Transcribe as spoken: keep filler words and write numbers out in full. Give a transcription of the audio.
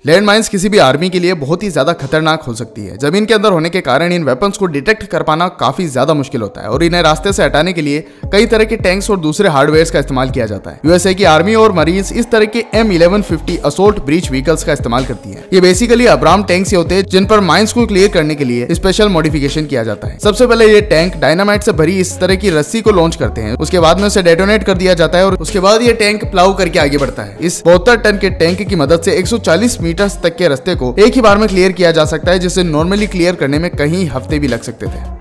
Land mines किसी भी army के लिए बहुत ही ज्यादा खतरनाक हो सकती है। जमीन के अंदर होने के कारण इन वेपन्स को डिटेक्ट कर पाना काफी ज्यादा मुश्किल होता है और इन्हें रास्ते से हटाने के लिए कई तरह के टैंक्स और दूसरे हार्डवेयर का इस्तेमाल किया जाता है। यूएसए की आर्मी और मरीन्स इस तरह के M eleven fifty assault breach vehicles का इस्तेमाल करती है। ये बेसिकली अब्राम टैंक्स होते हैं जिन पर माइंस को क्लियर करने के लिए स्पेशल मॉडिफिकेशन किया जाता है। सबसे पहले ये टैंक डायनामाइट से भरी इस तरह की रस्सी को लॉन्च करते हैं, उसके बाद में उसे डेटोनेट कर दिया जाता है और उसके बाद ये टैंक प्लाउ करके आगे बढ़ता है। इस बहत्तर टन के टैंक की मदद से एक सौ चालीस मीटर तक के रास्ते को एक ही बार में क्लियर किया जा सकता है, जिसे नॉर्मली क्लियर करने में कई हफ्ते भी लग सकते थे।